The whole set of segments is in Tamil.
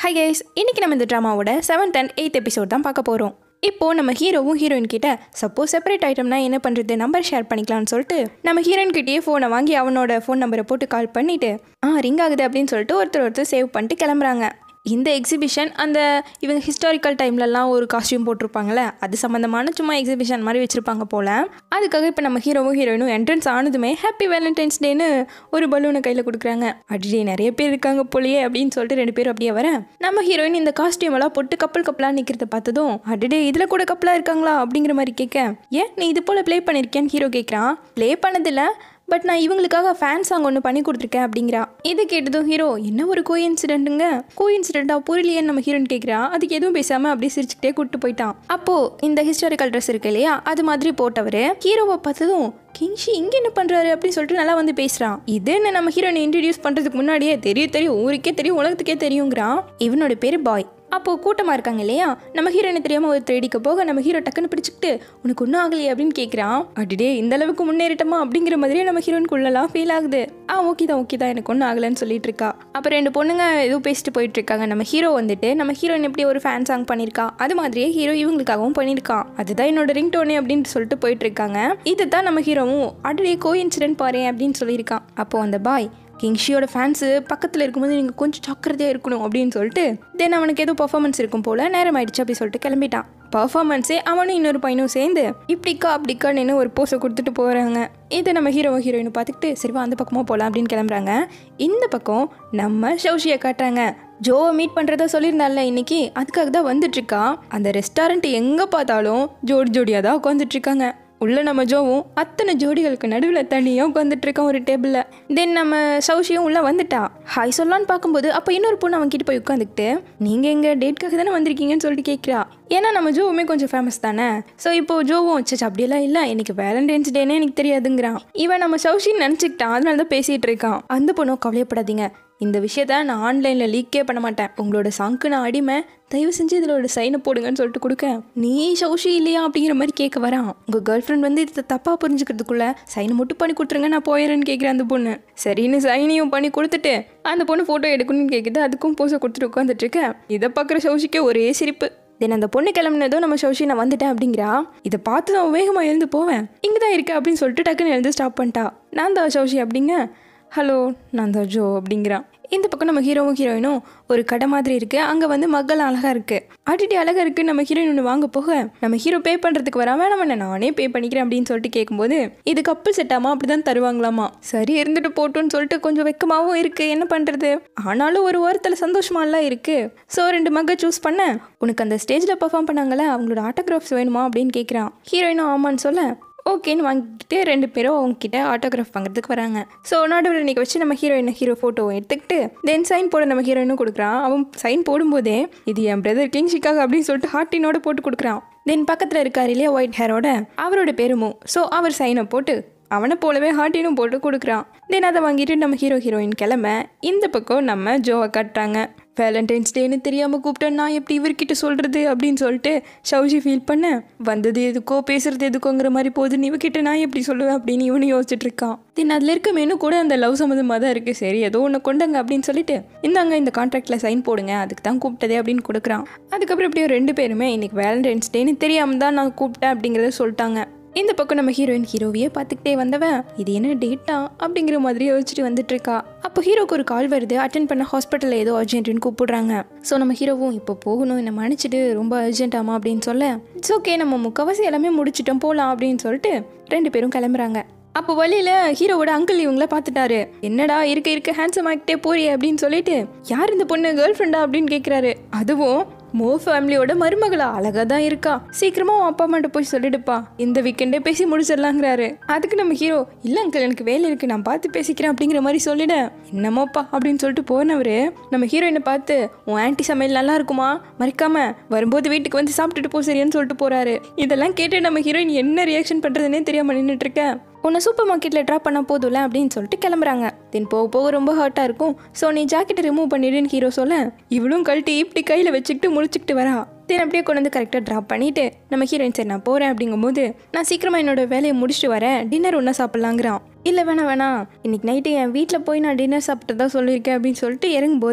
ஹாய் கைஸ், இன்றைக்கி நம்ம இந்த ட்ராமாவோட 7th and 8th எபிசோட் தான் பார்க்க போகிறோம். இப்போது நம்ம ஹீரோவும் ஹீரோயின் கிட்ட சப்போஸ் செப்பரேட் ஐட்டம்னா என்ன பண்ணுறது, நம்பர் ஷேர் பண்ணிக்கலாம்னு சொல்லிட்டு நம்ம ஹீரோயின் கிட்டேயே ஃபோனை வாங்கி அவனோட ஃபோன் நம்பரை போட்டு கால் பண்ணிவிட்டு ரிங் ஆகுது அப்படின்னு சொல்லிட்டு ஒருத்தர் சேவ் பண்ணிட்டு கிளம்புறாங்க. இந்த எக்ஸிபிஷன் அந்த இவங்க ஹிஸ்டாரிக்கல் டைம்லலாம் ஒரு காஸ்டியூம் போட்டிருப்பாங்களே, அது சம்மந்தமான சும்மா எக்ஸிபிஷன் மாதிரி வச்சுருப்பாங்க போல். அதுக்காக இப்போ நம்ம ஹீரோவும் ஹீரோயினும் என்ட்ரன்ஸ் ஆனதுமே ஹாப்பி வேலண்டைன்ஸ் டேன்னு ஒரு பலூனை கையில் கொடுக்குறாங்க. அடியே நிறைய பேர் இருக்காங்க போலியே அப்படின்னு சொல்லிட்டு 2 பேரும் அப்படியே வர நம்ம ஹீரோயின் இந்த காஸ்டியூம் எல்லாம் போட்டு கப்பலாக நிற்கிறத பார்த்ததும் அடிடே இதில் கூட கப்பலாக இருக்காங்களா அப்படிங்கிற மாதிரி கேட்க, ஏன் நீ இது போல் ப்ளே பண்ணியிருக்கேன்னு ஹீரோ கேட்குறான். ப்ளே பண்ணதில்லை, பட் நான் இவங்களுக்காக ஃபேன் சாங் ஒன்று பண்ணி கொடுத்துருக்கேன் அப்படிங்கிறா. இது கேட்டதும் ஹீரோ என்ன ஒரு கோயின்சிடென்ட்டாக புரியலையேன்னு நம்ம ஹீரோயின் கேட்குறா. அதுக்கு எதுவும் பேசாமல் அப்படியே சிரிச்சுக்கிட்டே கூப்பிட்டு போயிட்டான். அப்போது இந்த ஹிஸ்டாரிக்கல் ட்ரெஸ் இருக்கு இல்லையா, அது மாதிரி போட்டவர் ஹீரோவை பார்த்ததும் கிங்ஷி இங்கே என்ன பண்ணுறாரு அப்படின்னு சொல்லிட்டு நல்லா வந்து பேசுகிறான். இதுன்னு நம்ம ஹீரோயினை இன்ட்ரடியூஸ் பண்ணுறதுக்கு முன்னாடியே தெரியும் ஊருக்கே தெரியும் உலகத்துக்கே தெரியுங்கிறான். இவனோட பேர் பாய். அப்போது கூட்டமாக இருக்காங்க இல்லையா, நம்ம ஹீரோயினை தெரியாமல் ஒரு தேடிக்க போக நம்ம ஹீரோ டக்குன்னு பிடிச்சிக்கிட்டு உனக்கு ஒன்றும் ஆகலையே அப்படின்னு கேட்குறான். அடிடே இந்த அளவுக்கு முன்னேறிட்டமா அப்படிங்கிற மாதிரியே நம்ம ஹீரோயினுக்குள்ளலாம் ஃபீல் ஆகுது. ஓகே தான் எனக்கு ஒன்றும் ஆகலைன்னு சொல்லிட்டு இருக்கா. அப்புறம் 2 பொண்ணுங்க ஏதோ பேசிட்டு போயிட்டு இருக்காங்க. நம்ம ஹீரோ வந்துட்டு நம்ம ஹீரோயின் எப்படி ஒரு ஃபேன் சாங் பண்ணியிருக்கா, அது மாதிரியே ஹீரோ இவங்களுக்காகவும் பண்ணியிருக்கான். அதுதான் என்னோட ரிங் டோனே அப்படின்னு சொல்லிட்டு போயிட்டு இருக்காங்க. இதுதான் நம்ம ஹீரோவும் அடிடே கோயின்சிடென்ட் பாரு அப்படின்னு சொல்லியிருக்கான். அப்போது அந்த பாய் கிங்ஷியோட ஃபேன்ஸு பக்கத்தில் இருக்கும்போது நீங்கள் கொஞ்சம் ஜாக்கிரதையாக இருக்கணும் அப்படின்னு சொல்லிட்டு தென் அவனுக்கு ஏதோ பர்ஃபார்மன்ஸ் இருக்கும் போல் நேரம் ஆயிடுச்சு அப்படி சொல்லிட்டு கிளம்பிட்டான். பர்ஃபார்மன்ஸே அவனும் இன்னொரு பையனும் சேர்ந்து இப்படிக்கான்னு ஒரு போஸை கொடுத்துட்டு போகிறாங்க. இதை நம்ம ஹீரோயினை பார்த்துக்கிட்டு சரிவா அந்த பக்கமாக போகலாம் அப்படின்னு கிளம்புறாங்க. இந்த பக்கம் நம்ம ஷௌஷியை காட்டுறாங்க. ஜோவை மீட் பண்ணுறதா சொல்லியிருந்தால இன்னைக்கு, அதுக்காக தான் வந்துட்டுருக்கா. அந்த ரெஸ்டாரண்ட் எங்கே பார்த்தாலும் ஜோடியாக தான் உட்காந்துட்ருக்காங்க. உள்ள நம்ம ஜோவும் அத்தனை ஜோடிகளுக்கு நடுவில் தனியாக உட்காந்துட்டு இருக்கான் ஒரு டேபிளில். தென் நம்ம சௌஷியும் உள்ளே வந்துட்டா. ஹாய் சொல்லலான்னு பார்க்கும்போது அப்போ இன்னொரு பொண்ணு அவன் கிட்ட போய் உட்காந்துக்கிட்டு நீங்கள் எங்கள் டேட்காக தானே வந்திருக்கீங்கன்னு சொல்லிட்டு கேட்குறா. ஏன்னா நம்ம ஜோவுமே கொஞ்சம் ஃபேமஸ் தானே. ஸோ இப்போ ஜோவும் வச்சு அப்படியெல்லாம் இல்லை இன்னைக்கு வேலண்டைன்ஸ் டேனே எனக்கு தெரியாதுங்கிறான். இவன் நம்ம சௌஷின்னு நினச்சிக்கிட்டான், அதனால தான் பேசிகிட்டு இருக்கான். அந்த பொண்ணும் கவலையப்படாதீங்க, இந்த விஷயத்த நான் ஆன்லைனில் லீக்கே பண்ண மாட்டேன், உங்களோட சாங்க்கு நான் அடிமை, தயவு செஞ்சு இதில் ஒரு சைனை போடுங்கன்னு சொல்லிட்டு கொடுக்க, நீ சௌஷி இல்லையா அப்படிங்கிற மாதிரி கேட்க வரான். உங்கள் கேர்ள் ஃப்ரெண்ட் வந்து இதை தப்பாக புரிஞ்சுக்கிறதுக்குள்ள சைனை மட்டும் பண்ணி கொடுத்துருங்க நான் போயிடுறேன்னு கேட்குறேன் அந்த பொண்ணு. சரின்னு சைனையும் பண்ணி கொடுத்துட்டு அந்த பொண்ணு ஃபோட்டோ எடுக்கணும்னு கேட்குது. அதுக்கும் போஸை கொடுத்துட்டு உட்காந்துட்டு இருக்கேன். இதை பார்க்குற சௌஷிக்கே ஒரே சிரிப்பு. தென் அந்த பொண்ணு கிளம்புனதும் நம்ம சௌஷி நான் வந்துட்டேன் அப்படிங்கிறா. இதை பார்த்து நான் வேகமாக எழுந்து போவேன், இங்கே தான் இருக்கேன் அப்படின்னு சொல்லிட்டு டக்குன்னு எழுந்து ஸ்டாப் பண்ணிட்டா. நான் தான் சௌஷி அப்படிங்க. ஹலோ நான் தான் ஜோ அப்படிங்கிறான். இந்த பக்கம் நம்ம ஹீரோவும் ஹீரோயினும் ஒரு கடை மாதிரி இருக்குது. அங்கே வந்து மக்கள் அழகாக இருக்குது. அடிட்டி அழகாக இருக்குது. நம்ம ஹீரோயின் ஒன்று வாங்க போக நம்ம ஹீரோ பே பண்ணுறதுக்கு வராமல் நம்ம நானே பே பண்ணிக்கிறேன் அப்படின்னு சொல்லிட்டு கேட்கும்போது இது கப்பல் செட்டாமா அப்படி தான் தருவாங்களாமா. சரி இருந்துட்டு போட்டோன்னு சொல்லிட்டு கொஞ்சம் வெக்கமாகவும் இருக்குது, என்ன பண்ணுறது. ஆனாலும் ஒரு வாரத்தில் சந்தோஷமாலாம் இருக்குது. ஸோ 2 மக சூஸ் பண்ண, உனக்கு அந்த ஸ்டேஜில் பர்ஃபார்ம் பண்ணாங்களே அவங்களோட ஆட்டோகிராஃப்ஸ் வேணுமா அப்படின்னு கேட்குறான். ஹீரோயினும் ஆமான்னு சொல்ல ஓகேன்னு வாங்கிக்கிட்டு 2 பேரும் அவங்ககிட்ட ஆட்டோகிராஃப் வாங்குறதுக்கு வராங்க. ஸோ நடுவில் இன்றைக்கி வச்சு நம்ம ஹீரோ ஃபோட்டோவை எடுத்துக்கிட்டு தென் சைன் போட நம்ம ஹீரோயினும் கொடுக்குறான். அவன் சைன் போடும்போதே இது என் பிரதர் கிங்ஷிக்காக அப்படின்னு சொல்லிட்டு ஹார்ட்டினோட போட்டு கொடுக்குறான். தென் பக்கத்தில் இருக்கார் இல்லையா ஒயிட் ஹேரோட, அவரோட பேருமோ. ஸோ அவர் சைனை போட்டு அவனை போலவே ஹார்ட்டினும் போட்டு கொடுக்குறான். தென் அதை வாங்கிட்டு நம்ம ஹீரோயின் கிளம்ப இந்த பக்கம் நம்ம ஜோவை காட்டுறாங்க. வேலண்டைன்ஸ் டேன்னு தெரியாமல் கூப்பிட்டேன், நான் எப்படி இவர்கிட்ட சொல்கிறது அப்படின்னு சொல்லிட்டு ஷௌஷி ஃபீல் பண்ண, வந்தது எதுக்கோ பேசுறது எதுக்கோங்கிற மாதிரி போகுது, இவகிட்ட நான் எப்படி சொல்லுவேன் அப்படின்னு இவனு யோசிச்சுட்டு இருக்கான். தென் அதில் இருக்க மெனு கூட அந்த லவ் சம்மந்தமாக தான் இருக்குது. சரி ஏதோ ஒன்று கொண்டாங்க அப்படின்னு சொல்லிட்டு இந்தாங்க இந்த கான்ட்ராக்டில் சைன் போடுங்க, அதுக்கு தான் கூப்பிட்டதே அப்படின்னு கொடுக்குறான். அதுக்கப்புறம் எப்படியோ 2 பேருமே இன்றைக்கி வேலண்டைன்ஸ் டேன்னு தெரியாமல் தான் நான் கூப்பிட்டேன் அப்படிங்கிறத சொல்லிட்டாங்க. இந்த பக்கம் நம்ம ஹீரோவையே பார்த்துக்கிட்டே வந்தவன் இது என்ன டேட்டா அப்படிங்கிற மாதிரி யோசிச்சுட்டு வந்துட்டு இருக்கா. அப்போ ஹீரோக்கு ஒரு கால் வருது, அட்டென்ட் பண்ண ஹாஸ்பிட்டலில் ஏதோ அர்ஜென்ட்டுன்னு கூப்பிடுறாங்க. ஸோ நம்ம ஹீரோவும் இப்போ போகணும், என்னை மன்னிச்சிட்டு ரொம்ப அர்ஜென்ட்டாமா அப்படின்னு சொல்ல இட்ஸ் ஓகே நம்ம முக்கவாசி எல்லாமே முடிச்சிட்டோம் போகலாம் அப்படின்னு சொல்லிட்டு 2 பேரும் கிளம்புறாங்க. அப்போ வழியில் ஹீரோவோட அங்கிள் இவங்கள பார்த்துட்டாரு. என்னடா இருக்க ஹேண்ட்ஸம் ஆகிட்டே போறியே அப்படின்னு சொல்லிட்டு யார் இந்த பொண்ணு கேர்ள் ஃப்ரெண்டா அப்படின்னு கேட்குறாரு. அதுவும் மோ ஃபேமிலியோட மருமகளா, அழகாக தான் இருக்கா, சீக்கிரமாக உன் அப்பா அம்மாட்ட போய் சொல்லிடுப்பா, இந்த வீக்கெண்டே பேசி முடிச்சிடலாங்கிறாரு. அதுக்கு நம்ம ஹீரோ இல்லை அங்கிள் எனக்கு வேலை இருக்குது நான் பார்த்து பேசிக்கிறேன் அப்படிங்கிற மாதிரி சொல்லிட, என்னமோப்பா அப்படின்னு சொல்லிட்டு போனவர் நம்ம ஹீரோயினை பார்த்து உன் ஆன்ட்டி சமையல் நல்லா இருக்குமா, மறைக்காம வரும்போது வீட்டுக்கு வந்து சாப்பிட்டுட்டு போ சரியான்னு சொல்லிட்டு போகிறாரு. இதெல்லாம் கேட்டு நம்ம ஹீரோயின் என்ன ரியாக்ஷன் பண்ணுறதுனே தெரியாமல் நின்றுட்டு இருக்கேன். உன்னை சூப்பர் மார்க்கெட்டில் ட்ராப் பண்ணால் போதும்ல அப்படின்னு சொல்லிட்டு கிளம்புறாங்க. தென் போக ரொம்ப ஹர்ட்டாக இருக்கும். ஸோ நீ ஜாக்கெட்டை ரிமூவ் பண்ணிடுன்னு ஹீரோ சொல்ல இவளும் கழட்டி இப்படி கையில் வச்சுக்கிட்டு முழிச்சிக்கிட்டு வரா. தென் அப்படியே கொண்டு வந்து கரெக்டாக ட்ராப் பண்ணிவிட்டு நம்ம ஹீரோயின் சரி நான் போகிறேன் அப்படிங்கும்போது நான் சீக்கிரமாக என்னோட வேலையை முடிச்சுட்டு வரேன், டின்னர் ஒன்றா சாப்பிட்லாங்கிறான். இல்லை வேணாம் இன்னைக்கு நைட்டு என் வீட்டில் போய் நான் டின்னர் சாப்பிட்டு தான் சொல்லியிருக்கேன் அப்படின்னு சொல்லிட்டு இறங்கும்போது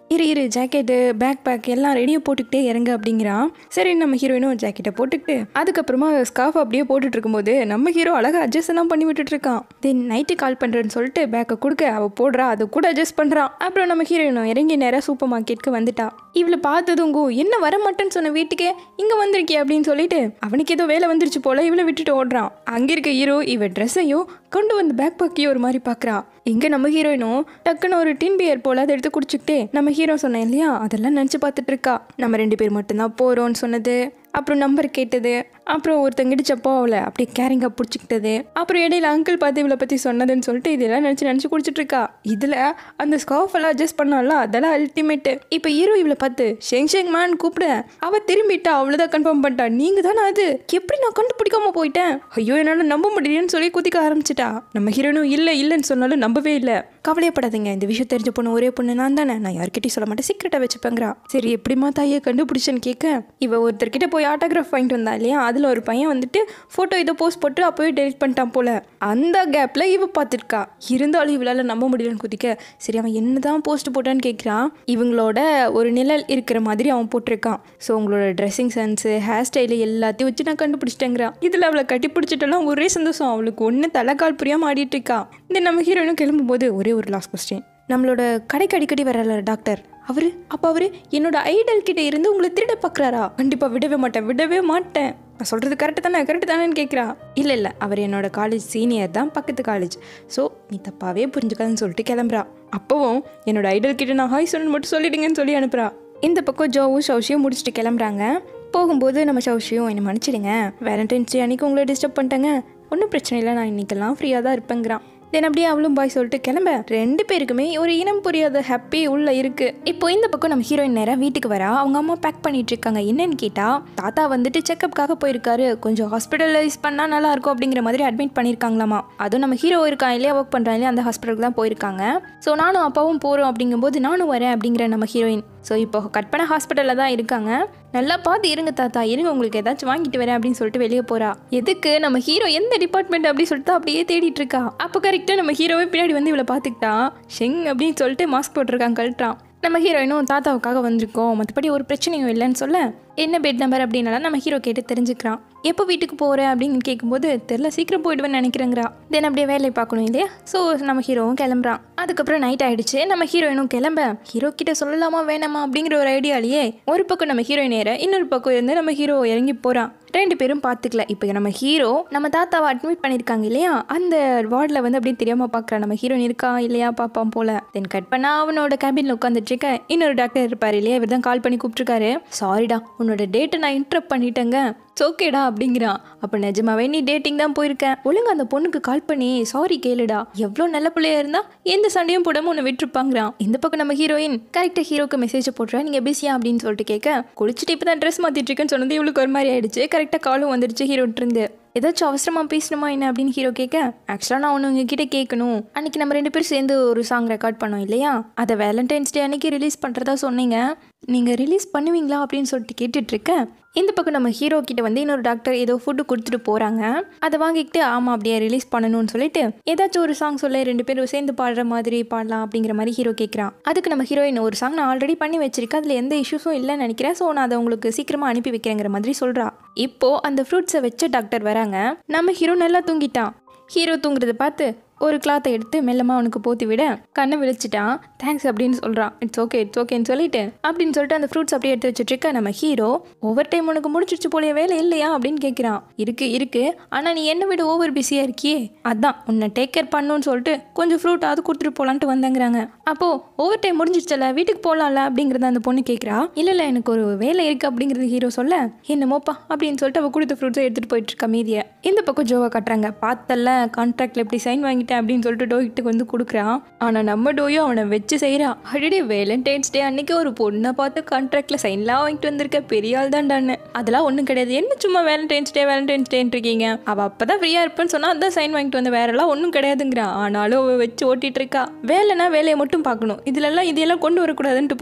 இரு ஜாக்கெட்டு பேக் பேக் எல்லாம் ரெடியாக போட்டுக்கிட்டே இறங்க அப்படிங்கிறான். சரி நம்ம ஹீரோயினும் ஜாக்கெட்டை போட்டுக்கிட்டு அதுக்கப்புறமா ஸ்கார்ஃப் அப்படியே போட்டுட்டு இருக்கும்போது நம்ம ஹீரோ அழகாக அட்ஜஸ்ட் எல்லாம் பண்ணி விட்டுட்டு இருக்கான். தென் நைட்டு கால் பண்ணுறேன்னு சொல்லிட்டு பேக்கை கொடுக்க அவள் போடுறா, அதை கூட அட்ஜஸ்ட் பண்ணுறான். அப்புறம் நம்ம ஹீரோயினும் இறங்கி நேராக சூப்பர் மார்க்கெட்டுக்கு வந்துட்டா. இவளை பார்த்ததுங்கோ என்ன வர மாட்டேன்னு சொன்ன வீட்டுக்கே இங்கே வந்திருக்கே அப்படின்னு சொல்லிட்டு அவனுக்கு ஏதோ வேலை வந்துருச்சு போல இவளை விட்டுட்டு ஓடுறான். அங்கே இருக்க ஹீரோ இவ ட்ரெஸ்ஸையும் கொண்டு வந்து பேக் பேக்கையும் ஒரு மாதிரி பார்க்குறா. இங்கே நம்ம ஹீரோயினும் டக்குன்னு ஒரு டின் பியர் போல அதை எடுத்து குடிச்சுக்கிட்டே நம்ம ஹீரோ சொன்னேன் இல்லையா அதெல்லாம் நினச்சி பார்த்துட்டு இருக்கா. நம்ம 2 பேர் மட்டும்தான் போகிறோன்னு சொன்னது, அப்புறம் நம்பர் கேட்டது, அப்புறம் ஒருத்தங்க இடிச்சப்போ அவளை அப்படியே கேரிங்காக பிடிச்சிக்கிட்டது, அப்புறம் இடையில அங்கிள் பார்த்து இவளை பற்றி சொன்னதுன்னு சொல்லிட்டு இதெல்லாம் நினச்சி குடிச்சிட்டு இருக்கா. இதில் அந்த ஸ்கார்ஃப் எல்லாம் அட்ஜஸ்ட் பண்ணால அதெல்லாம் அல்டிமேட்டு. இப்போ ஹீரோ இவளை பார்த்து ஷெங் மேன் கூப்பிட அவள் திரும்பிட்டா. அவ்வளோதான் கன்ஃபார்ம் பண்ணிட்டா, நீங்கள் தானே அது, எப்படி நான் கண்டுபிடிக்காம போயிட்டேன், ஐயோ என்னால் நம்ப முடியலன்னு சொல்லி குதிக்க ஆரம்பிச்சிட்டா. நம்ம ஹீரோனும் இல்லைன்னு சொன்னாலும் நம்பவே இல்லை. கவலையப்படாதீங்க, இந்த விஷயம் தெரிஞ்ச பொண்ணு ஒரே பொண்ணு நான் தானே, நான் யார்கிட்டையும் சொல்ல மாட்டேன், சீக்கிரட்டாக வச்சுப்பேங்கிறா. சரி எப்படிமா தாயை கண்டுபிடிச்சேன்னு கேட்க இவ ஒருத்தர்கிட்ட போய் ஆட்டோகிராஃப் வாங்கிட்டு வந்தா இல்லையா, அதில் ஒரு பையன் வந்துட்டு ஃபோட்டோ இதை போஸ்ட் போட்டு அப்போவே டெலிட் பண்ணிட்டான் போல. அந்த கேப்பில் இவ பார்த்துருக்கா. இருந்தாலும் இவளால் நம்ப முடியலன்னு குதிக்க சரி அவன் என்னதான் போஸ்ட் போட்டான்னு கேட்குறான். இவங்களோட ஒரு நிழல் இருக்கிற மாதிரி அவன் போட்டிருக்கான். ஸோ உங்களோட ட்ரெஸ்ஸிங் சென்ஸு ஹேர் ஸ்டைலு எல்லாத்தையும் வச்சு நான் கண்டுபிடிச்சிட்டேங்கிறான். இதில் அவளை கட்டி பிடிச்சிட்டெல்லாம் ஒரே சந்தோஷம். அவளுக்கு ஒன்று தலைக்கால் புரியாமல் ஆடிட்டு இருக்கா. இந்த நம்ம ஹீரோயினும் கிளம்பும்போது ஒரே ஒரு லாஸ்ட் கொஸ்டின், நம்மளோட கடைக்கு அடிக்கடி வரல டாக்டர் அவரு என்னோட ஐடல் கிட்ட இருந்து உங்களை திருட பார்க்குறாரா? கண்டிப்பாக விடவே மாட்டேன் நான் சொல்கிறது கரெக்டு தானேன்னு கேட்குறா. இல்லை அவர் என்னோட காலேஜ் சீனியர் தான், பக்கத்து காலேஜ், ஸோ நீ தப்பாகவே புரிஞ்சுக்காதுன்னு சொல்லிட்டு கிளம்புறா. அப்போவும் என்னோட ஐடல் கிட்ட நான் ஹாய் சொன்னு மட்டும் சொல்லிடுங்கன்னு சொல்லி அனுப்புறா. இந்த பக்கம் ஜோவும் ஷௌஷியும் முடிச்சுட்டு கிளம்புறாங்க. போகும்போது நம்ம ஷௌஷியும் என்னை மன்னிச்சிடுங்க, வேலண்டைன்ஸ் டே அன்றைக்கி உங்களை டிஸ்டர்ப் பண்ணிட்டேங்க, ஒன்றும் பிரச்சனை இல்லை, நான் இன்றைக்கெல்லாம் ஃப்ரீயாக தான் இருப்பேங்கிறான். தென் அப்படியே அவளும் பாய் சொல்லிட்டு கிளம்ப 2 பேருக்குமே ஒரு இனம் புரியாத ஹாப்பி உள்ள இருக்கு. இப்போ இந்த பக்கம் நம்ம ஹீரோயின் நேரம் வீட்டுக்கு வரா. அவங்க அம்மா பேக் பண்ணிட்டு இருக்காங்க. என்னன்னு கேட்டா தாத்தா வந்துட்டு செக்அப்காக போயிருக்காரு, கொஞ்சம் ஹாஸ்பிட்டலைஸ் பண்ணா நல்லா இருக்கும் அப்படிங்கிற மாதிரி அட்மிட் பண்ணியிருக்காங்களாமா. அதுவும் நம்ம ஹீரோ இருக்கான் இல்லையா, ஒர்க் பண்றான் இல்லையா, அந்த ஹாஸ்பிட்டலுக்கு தான் போயிருக்காங்க. ஸோ நானும் அப்பாவும் போறோம் அப்படிங்கும்போது நானும் வரேன் அப்படிங்கிற நம்ம ஹீரோயின். ஸோ இப்போ கட் பண்ண ஹாஸ்பிட்டலில் தான் இருக்காங்க. நல்லா பார்த்து இருங்க தாத்தா, இருங்க உங்களுக்கு ஏதாச்சும் வாங்கிட்டு வரேன் அப்படின்னு சொல்லிட்டு வெளியே போறா. எதுக்கு நம்ம ஹீரோ எந்த டிபார்ட்மெண்ட் அப்படின்னு சொல்லிட்டு அப்படியே தேடிட்டு இருக்கா. அப்போ கரெக்டாக நம்ம ஹீரோவே பின்னாடி வந்து இவளை பார்த்துக்கிட்டா. ஷெங் அப்படின்னு சொல்லிட்டு மாஸ்க் போட்டிருக்காங்க, கழட்டுறான். நம்ம ஹீரோயினும் தாத்தாவுக்காக வந்திருக்கோம், மற்றபடி ஒரு பிரச்சனையும் இல்லைன்னு சொல்ல என்ன பெட் நம்பர் அப்படின்னால நம்ம ஹீரோ கேட்டு தெரிஞ்சுக்கிறான். எப்போ வீட்டுக்கு போகிறேன் அப்படின்னு கேட்கும்போது தெரில, சீக்கிரம் போயிடுவேன்னு நினைக்கிறேங்கிறா. தென் அப்படியே வேலையை பார்க்கணும் இல்லையா, ஸோ நம்ம ஹீரோவும் கிளம்புறான். அதுக்கப்புறம் நைட் ஆகிடுச்சு. நம்ம ஹீரோயினும் கிளம்ப ஹீரோ கிட்ட சொல்லலாமா வேணாமா அப்படிங்கிற ஒரு ஐடியாலேயே ஒரு பக்கம் நம்ம ஹீரோயின் ஏற, இன்னொரு பக்கம் இருந்து நம்ம ஹீரோ இறங்கி போகிறான். 2 பேரும் பார்த்துக்கல. இப்போ நம்ம ஹீரோ நம்ம தாத்தாவை அட்மிட் பண்ணியிருக்காங்க இல்லையா, அந்த வார்டில் வந்து அப்படியே தெரியாமல் பார்க்குறான் நம்ம ஹீரோயின் இருக்கா இல்லையா பார்ப்பான் போல. தென் கட் பண்ணா அவனோட கேபினில் உட்காந்துட்டு இருக்க இன்னொரு டாக்டர் இருப்பார் இல்லையா, இவர் தான் கால் பண்ணி கூப்பிட்டுருக்காரு. சாரிடா உன்னோட டேட்டை நான் இன்டரப்ட் பண்ணிட்டேங்க, ஓகேடா அப்படிங்கிறான். அப்போ நிஜமாவே நீ டேட்டிங் தான் போயிருக்கேன், ஒழுங்கு அந்த பொண்ணுக்கு கால் பண்ணி சாரி கேளுடா, எவ்வளோ நல்ல பிள்ளையா இருந்தா எந்த சண்டையும் போடாம உன்னை விட்டுருப்பாங்கிறான். இந்த பக்கம் நம்ம ஹீரோயின் கரெக்டாக ஹீரோக்கு மெசேஜ் போட்டுறா, நீங்கள் பிஸியா அப்படின்னு சொல்லிட்டு கேட்க குளிச்சுட்டு இப்போ தான் ட்ரெஸ் மாற்றிட்டு இருக்கேன்னு சொன்னது இவளுக்கு ஒரு மாதிரி ஆயிடுச்சு. கரெக்டாக காலும் வந்துடுச்சு ஹீரோட்டு இருந்து. ஏதாச்சும் அவசரமாக பேசணுமா என்ன அப்படின்னு ஹீரோ கேட்க ஆக்சுவலாக நான் ஒன்று உங்ககிட்ட கேட்கணும், அன்றைக்கி நம்ம 2 பேரும் சேர்ந்து ஒரு சாங் ரெக்கார்ட் பண்ணோம் இல்லையா, அதை வேலண்டைன்ஸ் டே அன்றைக்கி ரிலீஸ் பண்ணுறதா சொன்னீங்க, நீங்கள் ரிலீஸ் பண்ணுவீங்களா அப்படின்னு சொல்லிட்டு கேட்டுட்ருக்கேன். இந்த பக்கம் நம்ம ஹீரோ கிட்ட வந்து இன்னொரு டாக்டர் ஏதோ ஃபுட்டு கொடுத்துட்டு போகிறாங்க. அதை வாங்கிக்கிட்டு ஆமாம் அப்படியே ரிலீஸ் பண்ணணும்னு சொல்லிட்டு ஏதாச்சும் ஒரு சாங் சொல்ல 2 பேரும் சேர்ந்து பாடுற மாதிரி பாடலாம் அப்படிங்கிற மாதிரி ஹீரோ கேட்குறான். அதுக்கு நம்ம ஹீரோயின் ஒரு சாங் நான் ஆல்ரெடி பண்ணி வச்சிருக்கேன், அதில் எந்த இஷ்யூஸும் இல்லைன்னு நினைக்கிறேன், ஸோ நான் அதை உங்களுக்கு சீக்கிரமாக அனுப்பி வைக்கிறேங்கிற மாதிரி சொல்கிறா. இப்போது அந்த ஃப்ரூட்ஸை வச்ச டாக்டர் வராங்க. நம்ம ஹீரோ நல்லா தூங்கிட்டான். ஹீரோ தூங்குறத பார்த்து ஒரு கிளாத்தை எடுத்து மெல்லமாக அவனுக்கு போத்தி விட கண்ணை விழிச்சிட்டான். தேங்க்ஸ் அப்படின்னு சொல்கிறான். இட்ஸ் ஓகேன்னு சொல்லிட்டு அப்படின்னு சொல்லிட்டு அந்த ஃப்ரூட்ஸ் அப்படியே எடுத்து வச்சுட்டு இருக்க நம்ம ஹீரோ ஓவர் டைம் உனக்கு முடிச்சிருச்சு போல வேலை இல்லையா அப்படின்னு கேட்குறான். இருக்கு ஆனால் நீ என்னை விட ஓவர் பிஸியாக இருக்கியே, அதான் உன்னை டேக் கேர் பண்ணணும்னு சொல்லிட்டு கொஞ்சம் ஃப்ரூட் அது கொடுத்துட்டு போகலான்ட்டு வந்தேங்கிறாங்க. அப்போது ஓவர் டைம் முடிஞ்சிருச்சல வீட்டுக்கு போகலாம்ல அப்படிங்கிறத அந்த பொண்ணு கேட்குறா. இல்லை எனக்கு ஒரு வேலை இருக்குது அப்படிங்கிறது ஹீரோ சொல்ல என்னமோப்பா அப்படின்னு சொல்லிட்டு அவள் கொடுத்த ஃப்ரூட்ஸை எடுத்துகிட்டு போயிட்டு இருக்கா மீதியை. இந்த பக்கம் ஜோவா கட்டுறாங்க. பார்த்தல கான்ட்ராக்டில் எப்படி சைன் வாங்கிட்டு அப்படின்னு சொல்லிட்டு டோய்கிட்ட வந்து கொடுக்குறான். ஆனால் நம்ம டோயும் அவனை வச்சு செய்கிறான். அடடே வேலண்டைன்ஸ் டே அன்னைக்கு ஒரு பொண்ணை பார்த்து கான்ட்ராக்ட்ல சைன்லாம் வாங்கிட்டு வந்திருக்க, பெரிய ஆள் தான்டான்னு. அதெல்லாம் ஒன்றும் கிடையாது, என்ன சும்மா வேலண்டைன்ஸ் டேன்னு இருக்கீங்க, அவள் அப்பதான் ஃப்ரீயா இருப்பேன்னு சொன்னா அதான் சைன் வாங்கிட்டு வந்த, வேறெல்லாம் ஒன்றும் கிடையாதுங்கிறான். ஆனாலும் அவள் வச்சு ஓட்டிட்டு இருக்கா. வேலைனா வேலையை மட்டும் பார்க்கணும், இதெல்லாம் கொண்டு வரக்கூடாதுன்ட்டு போறான்.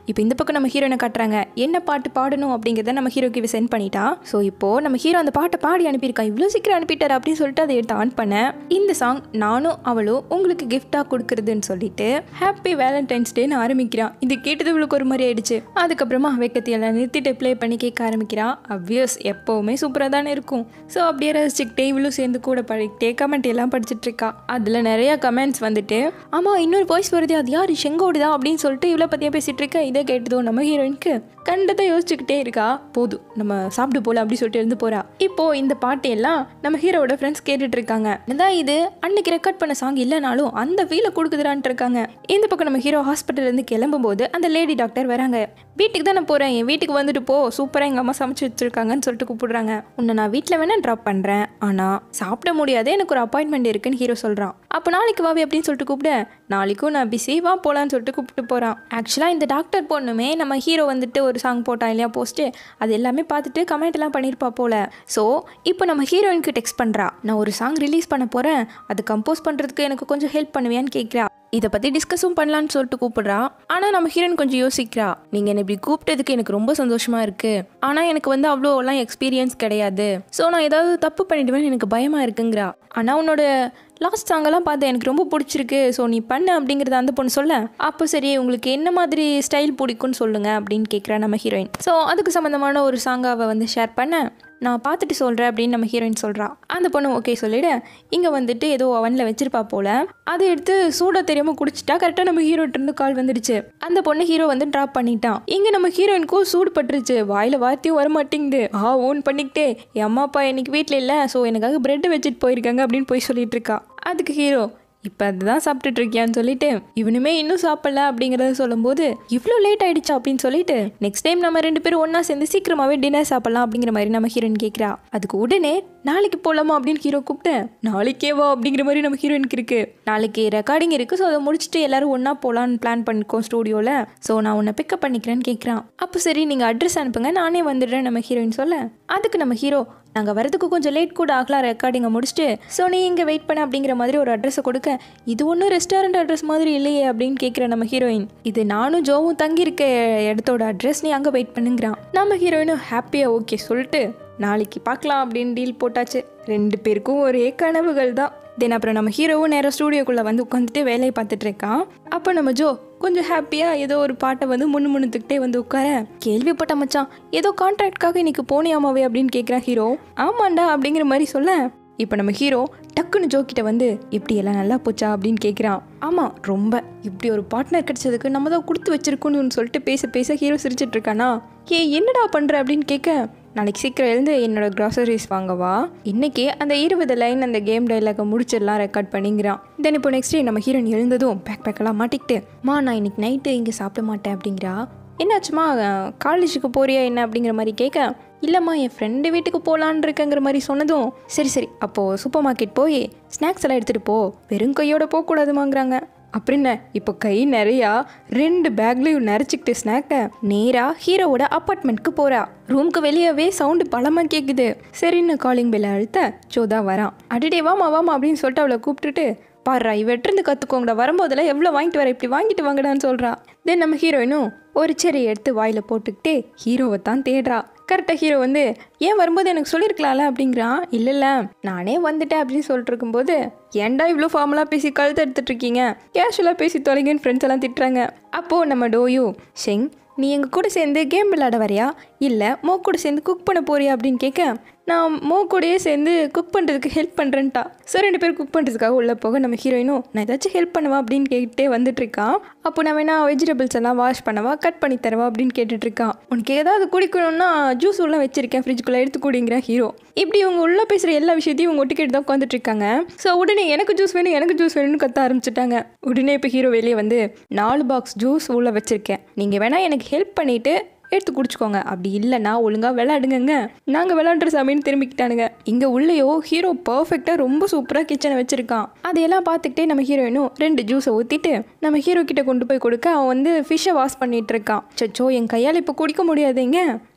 இப்போ இந்த பக்கம் நம்ம ஹீரோனை காட்டுறாங்க, என்ன பாட்டு பாடணும் அப்படிங்கிறத நம்ம ஹீரோக்கு இவ சென்ட் பண்ணிட்டா. ஸோ இப்போ நம்ம ஹீரோ அந்த பாட்டை பாடி அனுப்பியிருக்கான். இவ்வளோ சீக்கிரம் அனுப்பிட்டார் அப்படின்னு சொல்லிட்டு அதை எடுத்து ஆன் பண்ண இந்த சாங் நானும் அவளும் உங்களுக்கு கிஃப்டாக கொடுக்குறதுன்னு சொல்லிட்டு ஹாப்பி வேலண்டைன்ஸ் டேன்னு ஆரம்பிக்கிறான். இது கேட்டது இவளுக்கு ஒரு மாதிரி ஆயிடுச்சு. அதுக்கப்புறமா வெக்கத்தையெல்லாம் நிறுத்திட்டு ப்ளே பண்ணி கேட்க ஆரம்பிக்கிறான். அப்வியஸ் எப்போவுமே சூப்பராக தானே இருக்கும். ஸோ அப்படியே ரசிச்சுக்கிட்டே இவளும் சேர்ந்து கூட படிக்கிட்டே கமெண்ட் எல்லாம் படிச்சுட்டு இருக்கா. அதில் நிறைய கமெண்ட்ஸ் வந்துட்டு, ஆமாம் இன்னொரு வாய்ஸ் வருது, அது யார் செங்கோடுதா அப்படின்னு சொல்லிட்டு இவ்வளோ பற்றியா பேசிகிட்டு இருக்கா. இதை கேட்டதோ நம்ம ஹீரோயினுக்கு கண்டதை யோசிச்சுக்கிட்டே இருக்கா. போதும் நம்ம சாப்பிட்டு போல அப்படி சொல்லிட்டு இருந்து போறா. இப்போ இந்த பாட்டு எல்லாம் நம்ம ஹீரோட ஃப்ரெண்ட்ஸ் கேட்டுட்டு இருக்காங்க. என்னதான் இது அன்னைக்கு ரெக்கார்ட் பண்ண சாங் இல்லைனாலும் அந்த ஃபீலை கொடுக்குதுறான்ட்டு இருக்காங்க. இந்த பக்கம் நம்ம ஹீரோ ஹாஸ்பிட்டல் இருந்து கிளம்பும் போது அந்த லேடி டாக்டர் வராங்க. வீட்டுக்கு தான் நான் போறேன், என் வீட்டுக்கு வந்துட்டு போ, சூப்பராக எங்கள் அம்மா சமைச்சு வச்சிருக்காங்கன்னு சொல்லிட்டு கூப்பிடுறாங்க. உன்னை நான் வீட்டில் வேணா ட்ராப் பண்ணுறேன், ஆனால் சாப்பிட முடியாது, எனக்கு ஒரு அப்பாயின்மெண்ட் இருக்குன்னு ஹீரோ சொல்கிறான். அப்போ நாளைக்கு வாவி அப்படின்னு சொல்லிட்டு கூப்பிட, நாளைக்கும் நான் பிஸி வா போகலான்னு சொல்லிட்டு கூப்பிட்டு போகிறான். ஆக்சுவலாக இந்த டாக்டர் பொண்ணுமே நம்ம ஹீரோ வந்துட்டு ஒரு சாங் போட்டான் இல்லையா போஸ்ட்டு, அது எல்லாமே பார்த்துட்டு கமெண்ட் எல்லாம் பண்ணியிருப்பா போல. ஸோ இப்போ நம்ம ஹீரோயினுக்கு டெக்ஸ்ட் பண்ணுறா, நான் ஒரு சாங் ரிலீஸ் பண்ண போகிறேன், அது கம்போஸ் பண்ணுறதுக்கு எனக்கு கொஞ்சம் ஹெல்ப் பண்ணுவியான்னு கேட்குறா. இதை பற்றி டிஸ்கஸும் பண்ணலான்னு சொல்லிட்டு கூப்பிடுறா. ஆனால் நம்ம ஹீரோயின் கொஞ்சம் யோசிக்கிறா. நீங்கள் என்னை இப்படி கூப்பிட்டதுக்கு எனக்கு ரொம்ப சந்தோஷமாக இருக்குது, ஆனால் எனக்கு வந்து அவ்வளோலாம் எக்ஸ்பீரியன்ஸ் கிடையாது, ஸோ நான் ஏதாவது தப்பு பண்ணிடுவேன்னு எனக்கு பயமாக இருக்குங்கிறா. ஆனால் உன்னோட லாஸ்ட் சாங்கெல்லாம் பார்த்து எனக்கு ரொம்ப பிடிச்சிருக்கு, ஸோ நீ பண்ணு அப்படிங்கிறத அந்த பொண்ணு சொல்ல, அப்போ சரி உங்களுக்கு என்ன மாதிரி ஸ்டைல் பிடிக்கும்னு சொல்லுங்க அப்படின்னு கேட்குறா நம்ம ஹீரோயின். ஸோ அதுக்கு சம்மந்தமான ஒரு சாங்கை அவள் வந்து ஷேர் பண்ண, நான் பார்த்துட்டு சொல்கிறேன் அப்படின்னு நம்ம ஹீரோயின் சொல்கிறா. அந்த பொண்ணு ஓகே சொல்லிவிட, இங்கே வந்துட்டு ஏதோ அவனில் வச்சிருப்பா போல், அதை எடுத்து சூடாக தெரியாமல் குடிச்சிட்டா. கரெக்டாக நம்ம ஹீரோயிட்டிருந்து கால் வந்துடுச்சு. அந்த பொண்ணு ஹீரோ வந்து ட்ராப் பண்ணிட்டான். இங்கே நம்ம ஹீரோயினுக்கும் சூடு பட்டுருச்சு, வாயில் வார்த்தையும் வரமாட்டேங்குது. ஓன் பண்ணிக்கிட்டே என் அம்மா அப்பா இன்னைக்கு வீட்டில் இல்லை, ஸோ எனக்காக பிரெட் வச்சுட்டு போயிருக்காங்க அப்படின்னு போய் சொல்லிட்டு இருக்கா. அதுக்கு ஹீரோ, இப்போ அதுதான் சாப்பிட்டுட்டு இருக்கியான்னு சொல்லிட்டு, இவனுமே இன்னும் சாப்பிடல அப்படிங்கிறத சொல்லும்போது, இவ்வளோ லேட் ஆயிடுச்சா அப்படின்னு சொல்லிட்டு, நெக்ஸ்ட் டைம் நம்ம 2 பேரும் ஒன்றா சேர்ந்து சீக்கிரமாகவே டின்னர் சாப்பிடலாம் அப்படிங்கிற மாதிரி நம்ம ஹீரோயின் கேட்குறா. அதுக்கு உடனே நாளைக்கு போகலாமா அப்படின்னு ஹீரோ கூப்பிட்டு, நாளைக்கேவா அப்படிங்கிற மாதிரி நம்ம ஹீரோயினுக்கு இருக்குது. நாளைக்கு ரெக்கார்டிங் இருக்குது, ஸோ அதை முடிச்சுட்டு எல்லாரும் ஒன்றா போகலான்னு பிளான் பண்ணிக்கோம் ஸ்டூடியோவில், ஸோ நான் உன்னை பிக்கப் பண்ணிக்கிறேன்னு கேட்குறான். அப்போ சரி நீங்கள் அட்ரஸ் அனுப்புங்க, நானே வந்துடுறேன் நம்ம ஹீரோயின் சொல்ல, அதுக்கு நம்ம ஹீரோ, நாங்கள் வரதுக்கு கொஞ்சம் லேட் கூட ஆகலாம் ரெக்கார்டிங்கை முடிச்சுட்டு, ஸோ நீ இங்கே வெயிட் பண்ண அப்படிங்கிற மாதிரி ஒரு அட்ரஸை கொடுக்க, இது ஒன்றும் ரெஸ்டாரண்ட் அட்ரஸ் மாதிரி இல்லையே அப்படின்னு கேட்குற நம்ம ஹீரோயின், இது நானும் ஜோவும் தங்கியிருக்க இடத்தோட அட்ரஸ், நீ அங்கே வெயிட் பண்ணுங்கிறான். நம்ம ஹீரோயினும் ஹாப்பியாக ஓகே சொல்லிட்டு நாளைக்கு பார்க்கலாம் அப்படின்னு டீல் போட்டாச்சு. 2 பேருக்கும் ஒரே கனவுகள் தான். தென் அப்புறம் நம்ம ஹீரோவும் நேராக ஸ்டூடியோக்குள்ளே வந்து உட்காந்துட்டு வேலையை பார்த்துட்டு இருக்கான். அப்போ நம்ம ஜோ கொஞ்சம் ஹாப்பியாக ஏதோ ஒரு பாட்டை வந்து முணுமுணுத்துக்கிட்டே வந்து உட்கார, கேள்விப்பட்ட மச்சான் ஏதோ கான்ட்ராக்டுக்காக இன்னைக்கு போனியாமாவே அப்படின்னு கேட்குறான் ஹீரோ. ஆமாண்டா அப்படிங்கிற மாதிரி சொல்ல, இப்போ நம்ம ஹீரோ டக்குன்னு ஜோக்கிட்ட வந்து, இப்படி எல்லாம் நல்லா போச்சா அப்படின்னு கேட்குறான். ஆமாம் ரொம்ப, இப்படி ஒரு பார்ட்னர் கிடைச்சதுக்கு நம்ம தான் கொடுத்து வச்சிருக்கோன்னு சொல்லிட்டு பேச பேச ஹீரோ சிரிச்சிட்டு இருக்கானா. என்னடா பண்ணுற அப்படின்னு கேட்க, நாளைக்கு சீக்கிரம் எழுந்து என்னோட க்ராசரிஸ் வாங்கவா, இன்னைக்கே அந்த 20 லைன் அந்த கேம் டைலாக முடிச்சிடலாம் ரெக்கார்ட் பண்ணிங்கிறான். தென் இப்போ நெக்ஸ்ட் டே நம்ம ஹீரோயின் எழுந்ததும் பேக்கெல்லாம் மாட்டிக்கிட்டு, நான் இன்னைக்கு நைட்டு இங்கே சாப்பிட மாட்டேன் அப்படிங்கிறா. என்னாச்சுமா காலேஜுக்கு போறியா என்ன அப்படிங்கிற மாதிரி கேட்க, இல்லைம்மா என் ஃப்ரெண்டு வீட்டுக்கு போகலான் இருக்கங்கிற மாதிரி சொன்னதும், சரி அப்போது சூப்பர் மார்க்கெட் போய் ஸ்நாக்ஸ் எல்லாம் எடுத்துகிட்டு போ, வெறும் கையோட போகக்கூடாதுமாங்கிறாங்க. அப்படின்ன இப்போ கை நிறையா 2 பேக்லையும் நிறைச்சிக்கிட்டு ஸ்நாக்கை நேராக ஹீரோவோட அப்பார்ட்மெண்ட்க்கு போகிறா. ரூமுக்கு வெளியவே சவுண்டு பலமாக கேட்குது. சரின்னு காலிங் பெல்லை அழுத்த ஜோதா வரான். அடிடே வாமா அப்படின்னு சொல்லிட்டு அவளை கூப்பிட்டுட்டு, பாடுறா இவற்றிருந்து கற்றுக்கோங்கடா, வரும்போதில் எவ்வளோ வாங்கிட்டு வர, இப்படி வாங்கிட்டு வாங்கடான்னு சொல்கிறா. தென் நம்ம ஹீரோயினும் ஒரு செரி எடுத்து வாயில் போட்டுக்கிட்டே ஹீரோவை தான் தேடுறா. கரெக்டாக ஹீரோ வந்து, ஏன் வரும்போது எனக்கு சொல்லியிருக்கலாம்ல அப்படிங்கிறான். இல்லை நானே வந்துட்டேன் அப்படின்னு சொல்லிட்டு இருக்கும்போது, ஏன்டா இவ்வளோ ஃபார்மலாக பேசி கழுத்து எடுத்துட்டு இருக்கீங்க, கேஷுவலாக பேசி தொலைங்கன்னு ஃப்ரெண்ட்ஸ் எல்லாம் திட்டுறாங்க. அப்போது நம்ம டோயு, ஷெங் நீ எங்கள் கூட சேர்ந்து கேம் விளையாட வரையா, இல்லை மோ கூட சேர்ந்து குக் பண்ண போறியா அப்படின்னு கேட்க, நான் மோ கூடயே சேர்ந்து குக் பண்ணுறதுக்கு ஹெல்ப் பண்ணுறேன்ட்டா. ஸோ 2 பேர் குக் பண்ணுறதுக்காக உள்ளே போக நம்ம ஹீரோயினும், நான் ஏதாச்சும் ஹெல்ப் பண்ணவா அப்படின்னு கேட்டே வந்துட்டுருக்கான். அப்போ நான் வேணா வெஜிடபிள்ஸ் எல்லாம் வாஷ் பண்ணவா, கட் பண்ணி தரவா அப்படின்னு கேட்டுட்ருக்கான். உனக்கு ஏதாவது குடிக்கணும்னா ஜூஸ் உள்ள வச்சிருக்கேன் ஃப்ரிட்ஜுக்குள்ளே எடுத்து குடிங்கிற ஹீரோ. இப்படி இவங்க உள்ளே பேசுகிற எல்லா விஷயத்தையும் இவங்க ஒட்டிக்கிட்டு தான் உட்காந்துட்டு இருக்காங்க. ஸோ உடனே எனக்கு ஜூஸ் வேணும்னு கத்த ஆரம்பிச்சிட்டாங்க. உடனே இப்போ ஹீரோ வெளியே வந்து, 4 பாக்ஸ் ஜூஸ் உள்ளே வச்சுருக்கேன், நீங்கள் வேணா எனக்கு ஹெல்ப் பண்ணிவிட்டு எடுத்து குடிச்சுக்கோங்க, அப்படி இல்லைன்னா ஒழுங்காக விளையாடுங்க, நாங்கள் விளையாடுற சாமின்னு திரும்பிக்கிட்டானுங்க. இங்கே உள்ளேயோ ஹீரோ பர்ஃபெக்டாக ரொம்ப சூப்பராக கிச்சனை வச்சுருக்கான். அதையெல்லாம் பார்த்துக்கிட்டே நம்ம ஹீரோயினும் 2 ஜூஸை ஊற்றிட்டு நம்ம ஹீரோ கிட்ட கொண்டு போய் கொடுக்க, அவன் வந்து ஃபிஷ்ஷை வாஷ் பண்ணிகிட்டு இருக்கான். சச்சோ என் கையால் இப்போ குடிக்க முடியாதுங்க,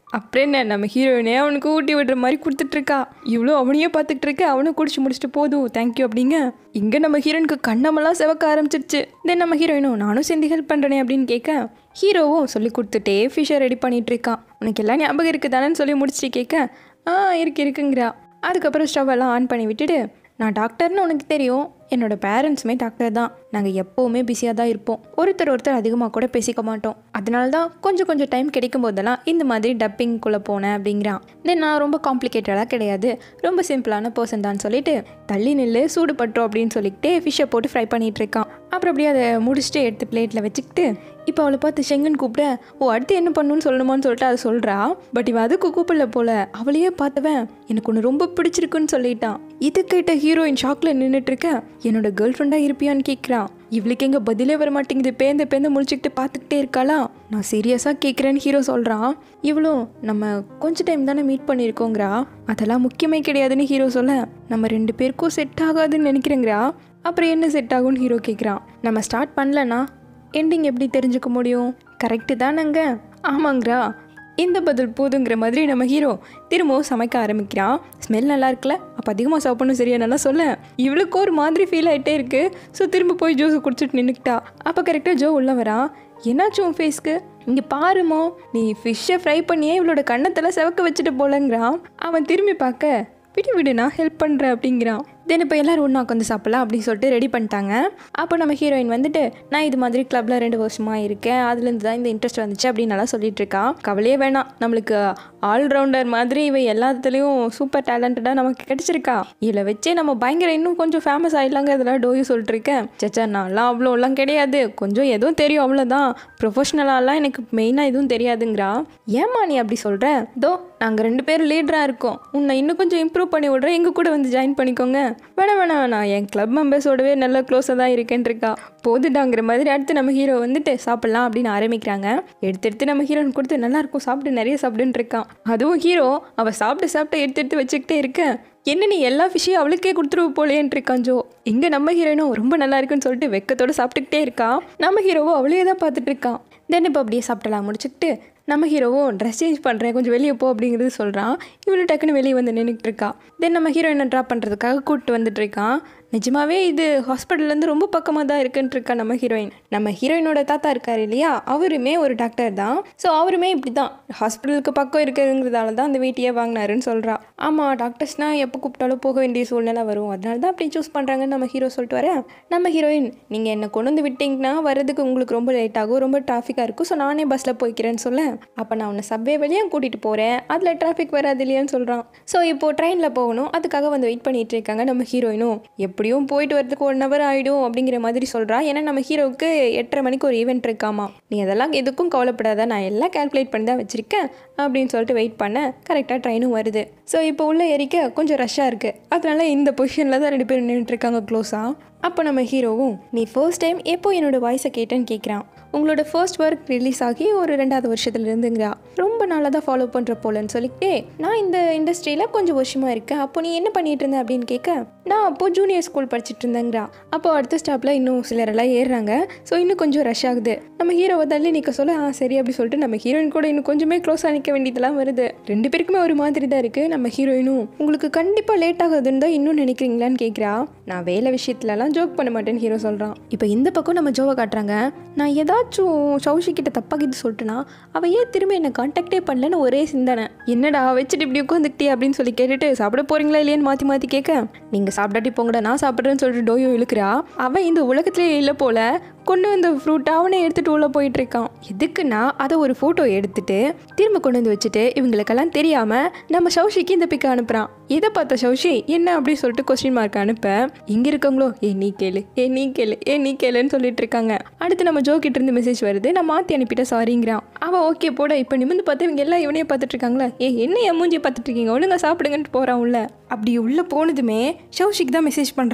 அப்புறம் என்ன நம்ம ஹீரோயினே அவனுக்கு ஊட்டி விடுற மாதிரி கொடுத்துட்ருக்கா. இவ்வளோ அவனையே பார்த்துட்டு இருக்க, அவனை குடிச்சு முடிச்சுட்டு போதும் தேங்க்யூ அப்படிங்க. இங்கே நம்ம ஹீரோயினுக்கு கண்ணமெல்லாம் செவக்க ஆரம்பிச்சிருச்சு. தென் நம்ம ஹீரோயினும் நானும் சேர்ந்து ஹெல்ப் பண்ணுறேனே அப்படின்னு கேட்க ஹீரோவும் சொல்லி கொடுத்துட்டே ஃபிஷ்ஷை ரெடி பண்ணிகிட்டு இருக்கான். உனக்கு எல்லாம் ஞாபகம் இருக்குதானேன்னு சொல்லி முடிச்சுட்டு கேட்க இருக்குங்கிறா. அதுக்கப்புறம் ஸ்டவ் எல்லாம் ஆன் பண்ணி விட்டுட்டு, நான் டாக்டர்னு உனக்கு தெரியும், என்னோடய பேரண்ட்ஸுமே டாக்டர் தான், நாங்கள் எப்போவுமே பிஸியாக தான் இருப்போம், ஒருத்தர் அதிகமாக கூட பேசிக்க மாட்டோம், அதனால தான் கொஞ்சம் டைம் கிடைக்கும் போதெல்லாம் இந்த மாதிரி டப்பிங்குள்ளே போனேன் அப்படிங்கிறான். தென் நான் ரொம்ப காம்ப்ளிகேட்டடாக கிடையாது, ரொம்ப சிம்பிளான பர்சன் தான் சொல்லிட்டு தள்ளி நில்லு சூடு பட்டுரும் அப்படின்னு சொல்லிக்கிட்டே ஃபிஷ்ஷை போட்டு ஃப்ரை பண்ணிகிட்டு இருக்கான். அப்புறம் அப்படியே அதை முடிச்சுட்டு எடுத்து பிளேட்டில் வச்சுக்கிட்டு இப்போ அவளை பார்த்து செங்கன் கூப்பிட அடுத்து என்ன பண்ணணும்னு சொல்லணுமான்னு சொல்லிட்டு அதை சொல்கிறா. பட் இவன் அதுக்கு கூப்பிடல போல, அவளையே பார்த்தவன் எனக்கு ஒன்று ரொம்ப பிடிச்சிருக்குன்னு சொல்லிட்டான். இது கேட்ட ஹீரோயின் ஷாக்கில் நின்றுட்டு இருக்க, என்னோட கேர்ள் ஃப்ரெண்டாக இருப்பியான்னு கேட்குறான். இவளுக்கு எங்கே பதிலே வர மாட்டேங்குது, பேந்த முடிச்சுக்கிட்டு பார்த்துக்கிட்டே இருக்காளா. நான் சீரியஸாக கேட்குறேன்னு ஹீரோ சொல்கிறான். இவளும் நம்ம கொஞ்சம் டைம் தானே மீட் பண்ணியிருக்கோங்கிறா. அதெல்லாம் முக்கியமே கிடையாதுன்னு ஹீரோ சொல்ல, நம்ம 2 பேருக்கும் செட் ஆகாதுன்னு நினைக்கிறேங்கிறா. அப்புறம் என்ன செட் ஆகும்னு ஹீரோ கேட்குறான். நம்ம ஸ்டார்ட் பண்ணலன்னா எண்டிங் எப்படி தெரிஞ்சுக்க முடியும், கரெக்டு தானங்க? ஆமாங்கிறா. இந்த பதில் போதுங்கிற மாதிரி நம்ம ஹீரோ திரும்பவும் சமைக்க ஆரம்பிக்கிறான். ஸ்மெல் நல்லா இருக்குல்ல, அப்போ அதிகமாக சாப்பிடணும் சரியா நல்லா சொல்ல. இவளுக்கு ஒரு மாதிரி ஃபீல் ஆகிட்டே இருக்கு. ஸோ திரும்ப போய் ஜூஸை குடிச்சிட்டு நின்றுக்கிட்டா. அப்போ கரெக்டாக ஜோ உள்ளே வரான். என்னாச்சும் உன் ஃபேஸ்க்கு, இங்கே பாருமோ நீ ஃபிஷ்ஷை ஃப்ரை பண்ணியே இவளோட கண்ணத்தெல்லாம் செவக்க வச்சுட்டு போலங்கிறான். அவன் திரும்பி பார்க்க விடு நான் ஹெல்ப் பண்ணுறேன் அப்படிங்கிறான். தென் இப்போ எல்லோரும் ஒன்றா உட்காந்து சாப்பிட்லாம் அப்படின்னு சொல்லிட்டு ரெடி பண்ணிட்டாங்க. அப்போ நம்ம ஹீரோயின் வந்துட்டு நான் இது மாதிரி கிளப்பில் 2 வருஷமாக இருக்கேன், அதுலேருந்து தான் இந்த இன்ட்ரெஸ்ட் வந்துச்சு அப்படின்னு நல்லா சொல்லிட்டு இருக்கா. கவலையே வேணாம், நம்மளுக்கு ஆல்ரவுண்டர் மாதிரி இவ எல்லாத்துலேயும் சூப்பர் டேலண்டடாக நமக்கு கிடச்சிருக்கா. இதில் வச்சே நம்ம பயங்கர இன்னும் கொஞ்சம் ஃபேமஸ் ஆகிடலாங்க இதெல்லாம் டோயு சொல்லிட்டு இருக்கேன். சச்சா நான்லாம் அவ்வளோலாம் கிடையாது, கொஞ்சம் எதுவும் தெரியும் அவ்வளோதான், ப்ரொஃபஷ்னலாலாம் எனக்கு மெயினாக எதுவும் தெரியாதுங்கிறா. ஏம்மா நீ அப்படி சொல்கிற? தோ நாங்கள் 2 பேரும் லீடராக இருக்கோம், உன்னை இன்னும் கொஞ்சம் இம்ப்ரூவ் பண்ணி விட்றேன், எங்கள் கூட வந்து ஜாயின் பண்ணிக்கோங்க. வேணாம் என் கிளப் மெம்பர்ஸோடவே நல்ல க்ளோஸாக தான் இருக்கேன்னு இருக்கா. போதுடாங்கிற மாதிரி அடுத்து நம்ம ஹீரோ வந்துட்டு சாப்பிட்லாம் அப்படின்னு ஆரம்பிக்கிறாங்க. எடுத்து நம்ம ஹீரோயின் கொடுத்து நல்லாயிருக்கும் சாப்பிட்டு நிறைய சாப்பிட்டுன்னு இருக்கான். அதுவும் ஹீரோ அவள் சாப்பிட்டு எடுத்து வச்சுக்கிட்டே இருக்க, என்ன நீ எல்லா ஃபிஷ்ஷையும் அவளுக்கே கொடுத்துருவ போலேன்ட்டு இருக்கான் ஜோ. இங்கே நம்ம ஹீரோயினும் ரொம்ப நல்லா இருக்குன்னு சொல்லிட்டு வெக்கத்தோடு சாப்பிட்டுக்கிட்டே இருக்கான். நம்ம ஹீரோவும் அவளையே தான் பார்த்துட்டு இருக்கான். தென் இப்போ அப்படியே சாப்பிடலாம் முடிச்சுக்கிட்டு நம்ம ஹீரோவும் ட்ரெஸ் சேஞ்ச் பண்ணுறேன் கொஞ்சம் வெளியே போ அப்படிங்கிறது சொல்கிறான். இவ்வளோ டக்குன்னு வெளியே வந்து நின்றுட்டு இருக்கா. தென் நம்ம ஹீரோயினை ட்ராப் பண்ணுறதுக்காக கூப்பிட்டு வந்துட்டு இருக்கான். நிஜமாவே இது ஹாஸ்பிட்டல்லேருந்து ரொம்ப பக்கமாக தான் இருக்குன்ட்டு இருக்கா நம்ம ஹீரோயின். நம்ம ஹீரோயினோட தாத்தா இருக்கார் இல்லையா, அவருமே ஒரு டாக்டர் தான். ஸோ அவருமே இப்படி தான் ஹாஸ்பிட்டலுக்கு பக்கம் இருக்குங்கிறதால தான் அந்த வீட்டையே வாங்கினாருன்னு சொல்கிறா. ஆமாம் டாக்டர்ஸ்னால் எப்போ கூப்பிட்டாலும் போக வேண்டிய சூழ்நிலை வரும், அதனால தான் அப்படி சூஸ் பண்ணுறாங்கன்னு நம்ம ஹீரோ சொல்லிட்டு வரேன். நம்ம ஹீரோயின் நீங்கள் என்னை கொண்டு வந்து விட்டிங்கன்னா வரதுக்கு உங்களுக்கு ரொம்ப லேட் ஆகும், ரொம்ப டிராஃபிக்காக இருக்கும், ஸோ நானே பஸ்ஸில் போய்க்கிறேன்னு சொல்ல, அப்போ நான் உன்னை சப்வே வழியாக கூட்டிகிட்டு போகிறேன், அதில் டிராஃபிக் வராது இல்லையான்னு சொல்கிறான். ஸோ இப்போது ட்ரெயினில் போகணும், அதுக்காக வந்து வெயிட் பண்ணிகிட்டு இருக்காங்க. நம்ம ஹீரோயினும் எப்படியும் போயிட்டு வரதுக்கு 1 hour ஆகிடும் அப்படிங்கிற மாதிரி சொல்கிறா. ஏன்னா நம்ம ஹீரோவுக்கு 8:30 மணிக்கு ஒரு ஈவெண்ட் இருக்காமா. நீ அதெல்லாம் எதுக்கும் கவலைப்படாத, நான் எல்லாம் கால்குலேட் பண்ணி தான் வச்சுருக்கேன் அப்படின்னு சொல்லிட்டு வெயிட் பண்ண கரெக்டாக ட்ரெயினும் வருது. ஸோ இப்போ உள்ள ஏறிக்க கொஞ்சம் ரஷ்ஷாக இருக்குது, அதனால இந்த பொசிஷனில் தான் 2 பேரும் நின்றுட்டுருக்காங்க க்ளோஸாக. அப்போ நம்ம ஹீரோவும் நீ ஃபர்ஸ்ட் டைம் எப்போ என்னோடய வாய்ஸை கேட்டேன்னு கேட்குறான். உங்களோட ஃபர்ஸ்ட் ஒர்க் ரிலீஸ் ஆகி ஒரு 2வது வருஷத்துலேருந்துங்கிறா. ரொம்ப நாளாக தான் ஃபாலோ பண்ணுற போலன்னு சொல்லிக்கிட்டே, நான் இந்த இண்டஸ்ட்ரியில் கொஞ்சம் வருஷமாக இருக்கேன், அப்போ நீ என்ன பண்ணிட்டு இருந்த அப்படின்னு கேட்க, நான் அப்போது ஜூனியர் ஸ்கூல் படிச்சுட்டு இருந்தேங்கிறா. அப்போ அடுத்த ஸ்டாப்பில் இன்னும் சிலரெல்லாம் ஏறுறாங்க. ஸோ இன்னும் கொஞ்சம் ரஷ் ஆகுது. நம்ம ஹீரோவை தள்ளி நிற்க சொல்ல சரி அப்படி சொல்லிட்டு நம்ம ஹீரோயின் கூட இன்னும் கொஞ்சமே க்ளோஸாக நிற்க வேண்டியதெல்லாம் வருது. 2 பேருக்குமே ஒரு மாதிரி தான் இருக்குது. நம்ம ஹீரோயினும் உங்களுக்கு கண்டிப்பாக லேட் ஆகுதுன்னு தான் இன்னும் நினைக்கிறீங்களான்னு கேட்குறா. நான் வேலை விஷயத்துலலாம் ஜோக் பண்ண மாட்டேன்னு ஹீரோ சொல்கிறான். இப்போ இந்த பக்கம் நம்ம ஜோவை காட்டுறாங்க. நான் ஏதாச்சும் சௌஷிக்கிட்ட தப்பாகிட்டு சொல்லிட்டுனா அவள் ஏன் திரும்ப என்னை கான்டாக்டே பண்ணலன்னு ஒரே சிந்தனை. என்னடா வச்சுட்டு இப்படி உட்காந்துக்கிட்டே அப்படின்னு சொல்லி கேட்டுட்டு சாப்பிட போகிறீங்களா இல்லையான்னு மாற்றி கேட்க, நீங்கள் சாப்பிடாட்டி போங்கடா நான் சாப்பிட்றேன்னு சொல்லிட்டு டோயோ இழுக்கிறா. அவன் இந்த உலகத்திலே இல்லை போல, கொண்டு வந்த ஃப்ரூட் அவனே எடுத்துகிட்டு உள்ளே போயிட்டுருக்கான். எதுக்குன்னா அதை ஒரு ஃபோட்டோ எடுத்துகிட்டு திரும்ப கொண்டு வந்து வச்சுட்டு இவங்களுக்கெல்லாம் தெரியாமல் நம்ம சௌஷிக்கு இந்த பிக்கை அனுப்புகிறான். எதை பார்த்த சௌஷி என்ன அப்படின்னு சொல்லிட்டு கொஸ்டின் மார்க் அனுப்ப, இங்கே இருக்கவங்களோ நீ கேளுன்னு சொல்லிட்டு இருக்காங்க. அடுத்து நம்ம ஜோ கிட்ட இருந்து மெசேஜ் வருது, நான் மாற்றி அனுப்பிட்ட சாரிங்கிறான். அவன் ஓகே போட. இப்போ நிமிந்து பார்த்து இவங்க எல்லாம் இவனையே பார்த்துட்டு இருக்காங்களா, என்ன மூஞ்சி பார்த்துட்டு இருக்கீங்க, ஒழுங்கா சாப்பிடுங்கன்ட்டு போகிறான் உள்ள. அப்படி உள்ளே போனதுமே சௌஷிக்கு தான் மெசேஜ் பண்ணுறான்.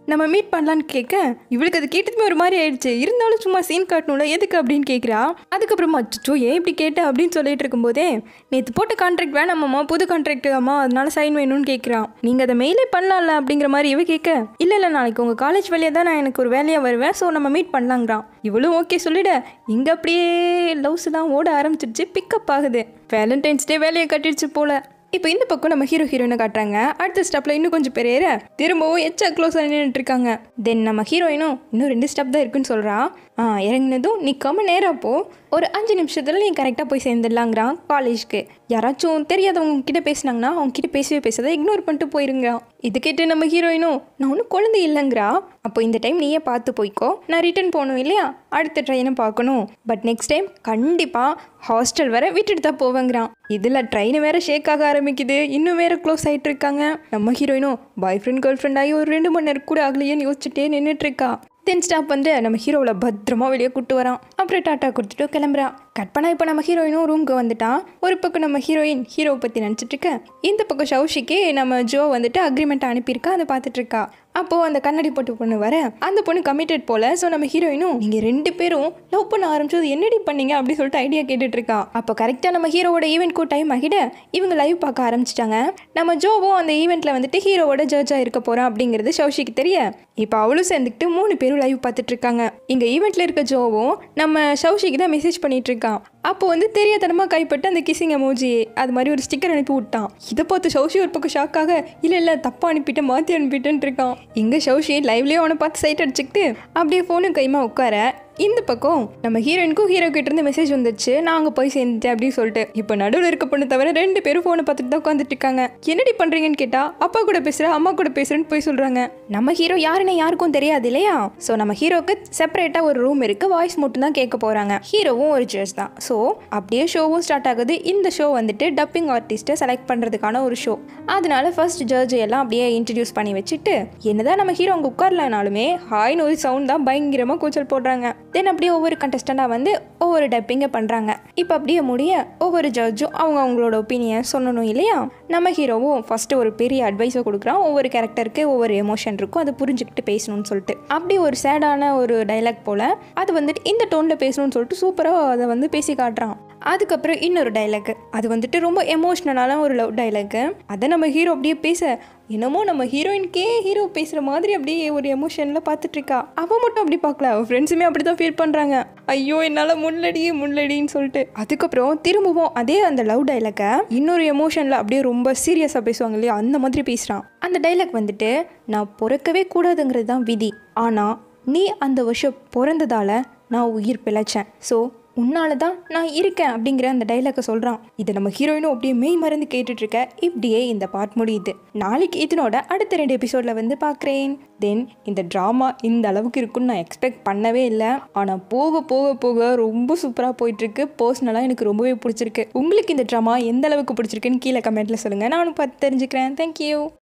நம்ம மீட் பண்ணலான்னு கேட்க இவளுக்கு அது கேட்டதுமே ஒரு மாதிரி ஆயிடுச்சு. இருந்தாலும் சும்மா சீன் காட்டணும்ல, எதுக்கு அப்படின்னு கேட்குறா. அதுக்கப்புறமா அச்சோ ஏன் இப்படி கேட்ட அப்படின்னு சொல்லிட்டு இருக்கும்போதே நேற்று போட்ட கான்ட்ராக்ட் வேணாமாம்மா, புது கான்ட்ராக்ட் அம்மா, அதனால சைன் வேணும்னு கேட்குறான். நீங்கள் அதை மெயிலே பண்ணலாம்ல அப்படிங்கிற மாதிரி இவ கேட்க இல்லை நாளைக்கு உங்கள் காலேஜ் வழியாக தான் நான் எனக்கு ஒரு வேலையாக வருவேன், ஸோ நம்ம மீட் பண்ணலாங்கிறான். இவளும் ஓகே சொல்லிட இங்கே அப்படியே லவ்ஸ்லாம் ஓட ஆரம்பிச்சிடுச்சு. பிக்கப் ஆகுது. வேலண்டைன்ஸ் டே வேலையை கட்டிடுச்சு போல. இப்போ இந்த பக்கம் நம்ம ஹீரோயினை காட்டுறாங்க. அடுத்த ஸ்டெப்பில் இன்னும் கொஞ்சம் பேர் ஏற திரும்பவும் எச்சா க்ளோஸ் நின்றுட்டு இருக்காங்க. தென் நம்ம ஹீரோயினும் இன்னும் 2 ஸ்டெப் தான் இருக்குன்னு சொல்கிறா. இறங்கினதும் நிற்காம நேராக போ, ஒரு 5 நிமிஷத்தில் நீ கரெக்டாக போய் சேர்ந்துடலாங்கிறான் காலேஜ்க்கு. யாராச்சும் தெரியாதவங்க கிட்ட பேசினாங்கன்னா அவங்க கிட்ட பேசாத இக்னோர் பண்ணிட்டு போயிருங்கிறான். இது கேட்டு நம்ம ஹீரோயினும் நான் ஒன்றும் குழந்தை இல்லைங்கிறா. அப்போ இந்த டைம் நீயே பார்த்து போய்க்கோ, நான் ரிட்டர்ன் போகணும் இல்லையா, அடுத்த ட்ரெயினை பார்க்கணும், பட் நெக்ஸ்ட் டைம் கண்டிப்பாக ஹாஸ்டல் வர விட்டுட்டு தான் போவேங்கிறான். இதில் ட்ரெயின் வேற ஷேக் ஆக ஆரம்பிக்குது. இன்னும் வேற க்ளோஸ் ஆகிட்டு இருக்காங்க. நம்ம ஹீரோயினும் பாய் ஃப்ரெண்ட் கேர்ள் ஃப்ரெண்ட் ஆகி ஒரு 2 மணி நேரம் கூட ஆகலையேன்னு யோசிச்சுட்டே நின்றுட்டு இருக்கா. தென் ஸ்டாப் வந்து நம்ம ஹீரோவில் பத்திரமா வெளியே கூட்டு வரான். அப்புறம் டாட்டா கொடுத்துட்டு கிளம்புறான். கட் பண்ணா இப்போ நம்ம ஹீரோயினும் ரூமுக்கு வந்துட்டான். ஒரு பக்கம் நம்ம ஹீரோவை பற்றி நினச்சிட்டு இருக்க, இந்த பக்கம் ஷவுஷிக்கு நம்ம ஜோ வந்துட்டு அக்ரிமெண்ட் அனுப்பியிருக்கா, அதை பார்த்துட்டு இருக்கா. அப்போது அந்த கண்ணாடி போட்டு பொண்ணு வர அந்த பொண்ணு கமிட்டட் போல. ஸோ நம்ம ஹீரோயினும் நீங்கள் 2 பேரும் லவ் பண்ண ஆரம்பிச்சது என்னடி பண்ணீங்க அப்படின்னு சொல்லிட்டு ஐடியா கேட்டுட்டு இருக்கா. அப்போ கரெக்டாக நம்ம ஹீரோவோட ஈவெண்ட்க்கு டைம் ஆகிட இவங்க லைவ் பார்க்க ஆரம்பிச்சிட்டாங்க. நம்ம ஜோவும் அந்த ஈவெண்ட்டில் வந்துட்டு ஹீரோவோட ஜட்ஜாக இருக்க போகிறான் அப்படிங்கிறது ஷவுஷிக்கு தெரிய இப்போ அவளும் சேர்ந்துக்கிட்டு 3 பேரும் லைவ் பார்த்துட்டு இருக்காங்க. இங்கே ஈவெண்ட்டில் இருக்க ஜோவும் நம்ம ஷவுஷிக்கு தான் மெசேஜ் பண்ணிட்டு இருக்கான். அப்போ வந்து தெரியாதனமாக கைப்பட்டு அந்த கிசிங் எமோஜி அது மாதிரி ஒரு ஸ்டிக்கர் அனுப்பி விட்டான். இதை பார்த்து ஷவுஷி ஒரு பக்கம் ஷாக்காக இல்லை தப்பாக அனுப்பிட்டேன், மாற்றி அனுப்பிட்டேன்ட்டு இருக்கான். இங்கே ஷவுஷி லைவ்லேயே அவனை பார்த்து சைட் அடிச்சுக்கிட்டு அப்படியே ஃபோனும் கைமா உட்கார. இந்த பக்கம் நம்ம ஹீரோயினுக்கும் ஹீரோ கிட்ட இருந்து மெசேஜ் வந்துச்சு, நான் அங்கே போய் சேர்ந்துட்டேன் அப்படின்னு சொல்லிட்டு. இப்போ நடுவில் இருக்க பொண்ணு தவிர 2 பேரும் ஃபோனை பார்த்துட்டு தான் உட்காந்துட்டு இருக்காங்க. என்னடி பண்ணுறீங்கன்னு கேட்டால் அப்பா கூட பேசுகிற, அம்மா கூட பேசுகிறேன்னு போய் சொல்கிறாங்க. நம்ம ஹீரோ யாருன்னு யாருக்கும் தெரியாது இல்லையா. ஸோ நம்ம ஹீரோக்கு செப்பரேட்டாக ஒரு ரூம் இருக்குது, வாய்ஸ் மட்டும் தான் கேட்க போகிறாங்க. ஹீரோவும் ஒரு ஜட்ஜ் தான். ஸோ அப்படியே ஷோவும் ஸ்டார்ட் ஆகுது. இந்த ஷோ வந்துட்டு டப்பிங் ஆர்டிஸ்ட்டை செலக்ட் பண்ணுறதுக்கான ஒரு ஷோ. அதனால ஃபர்ஸ்ட் ஜட்ஜ் எல்லாம் அப்படியே இன்ட்ரடியூஸ் பண்ணி வச்சுட்டு என்னதான் நம்ம ஹீரோ அங்கே உட்காரலனாலுமே ஹாய்னு ஒரு சவுண்ட் தான் பயங்கரமாக கூச்சல் போடுறாங்க. தென் அப்படியே ஒவ்வொரு கண்டஸ்டண்டாக வந்து ஒவ்வொரு டப்பிங்கை பண்ணுறாங்க. இப்போ அப்படியே முடிய ஒவ்வொரு ஜட்ஜும் அவங்களோட ஒப்பீனியன் சொல்லணும் இல்லையா. நம்ம ஹீரோவும் ஃபஸ்ட்டு ஒரு பெரிய அட்வைஸை கொடுக்குறான். ஒவ்வொரு கேரக்டருக்கு ஒவ்வொரு எமோஷன் இருக்கும், அதை புரிஞ்சுக்கிட்டு பேசணும்னு சொல்லிட்டு. அப்படி ஒரு சேடான ஒரு டைலாக் போல் அது வந்துட்டு இந்த டோனில் பேசணும்னு சொல்லிட்டு சூப்பராக அதை வந்து பேசி காட்டுறான். அதுக்கப்புறம் இன்னொரு டைலாக் அது வந்துட்டு ரொம்ப எமோஷ்னலான ஒரு லவ் டைலாக்கு. அதை நம்ம ஹீரோ அப்படியே பேச என்னமோ நம்ம ஹீரோயின்கே ஹீரோ பேசுகிற மாதிரி அப்படியே ஒரு எமோஷனில் பார்த்துட்டு இருக்கா. அவள் மட்டும் அப்படி பார்க்கல, அவள் ஃப்ரெண்ட்ஸுமே அப்படி தான் ஃபீல் பண்ணுறாங்க. ஐயோ என்னால் முள்ளடின்னு சொல்லிட்டு. அதுக்கப்புறம் திரும்பவும் அதே அந்த லவ் டைலாக்கை இன்னொரு எமோஷனில் அப்படியே ரொம்ப சீரியஸாக பேசுவாங்க இல்லையா, அந்த மாதிரி பேசுகிறான். அந்த டைலாக் வந்துட்டு நான் பிறக்கவே கூடாதுங்கிறது தான் விதி, ஆனால் நீ அந்த வருஷம் பிறந்ததால் நான் உயிர் பிழைச்சேன், ஸோ உன்னால தான் நான் இருக்கேன் அப்படிங்கிற அந்த டைலாக்கை சொல்கிறான். இதை நம்ம ஹீரோயினும் அப்படியே மெய் மறந்து கேட்டுட்ருக்க. இப்படியே இந்த பார்ட் முடியுது. நாளைக்கு இதனோட அடுத்த 2 எபிசோடில் வந்து பார்க்குறேன். தென் இந்த ட்ராமா இந்த அளவுக்கு இருக்குன்னு நான் எக்ஸ்பெக்ட் பண்ணவே இல்லை. ஆனால் போக போக போக ரொம்ப சூப்பராக போயிட்டுருக்கு. பர்சனலாக எனக்கு ரொம்பவே பிடிச்சிருக்கு. உங்களுக்கு இந்த ட்ராமா எந்த அளவுக்கு பிடிச்சிருக்குன்னு கீழே கமெண்ட்டில் சொல்லுங்கள், நானும் பார்த்து தெரிஞ்சுக்கிறேன். தேங்க்யூ.